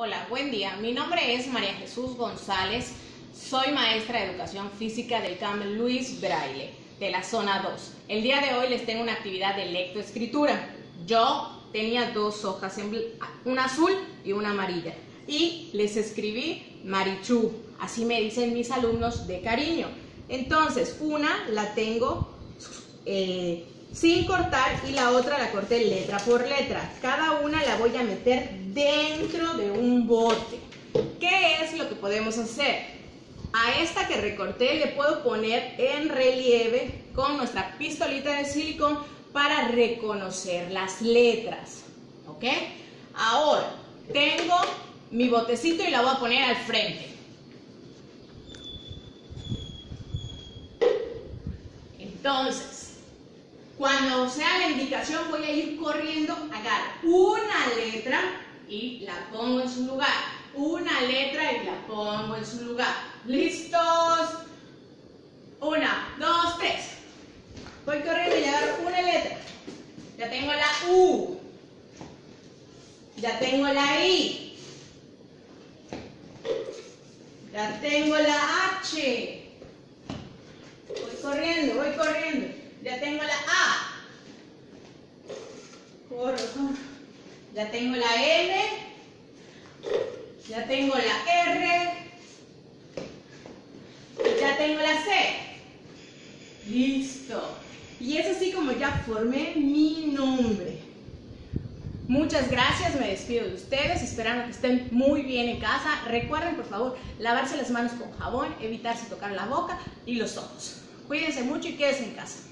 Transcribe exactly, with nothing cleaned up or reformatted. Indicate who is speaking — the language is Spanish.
Speaker 1: Hola, buen día. Mi nombre es María Jesús González. Soy maestra de Educación Física del C A M Luis Braille, de la zona dos. El día de hoy les tengo una actividad de lectoescritura. Yo tenía dos hojas, una azul y una amarilla, y les escribí Marichú. Así me dicen mis alumnos de cariño. Entonces, una la tengo eh, sin cortar y la otra la corté letra por letra. Cada una la voy a meter dentro de un bote. ¿Qué es lo que podemos hacer? A esta que recorté le puedo poner en relieve con nuestra pistolita de silicón para reconocer las letras. ¿Ok? Ahora, tengo mi botecito y la voy a poner al frente. Entonces, cuando sea la indicación voy a ir corriendo, agarro una letra y la pongo en su lugar. Una letra y la pongo en su lugar. ¿Listos? Una, dos, tres. Voy corriendo y agarro una letra. Ya tengo la U. Ya tengo la I. Ya tengo la H. Voy corriendo, voy corriendo. Ya tengo la A. Corro, corro. Ya tengo la M. Ya tengo la R. Ya tengo la C. Listo. Y es así como ya formé mi nombre. Muchas gracias, me despido de ustedes, esperando que estén muy bien en casa. Recuerden, por favor, lavarse las manos con jabón, evitarse tocar la boca y los ojos. Cuídense mucho y quédense en casa.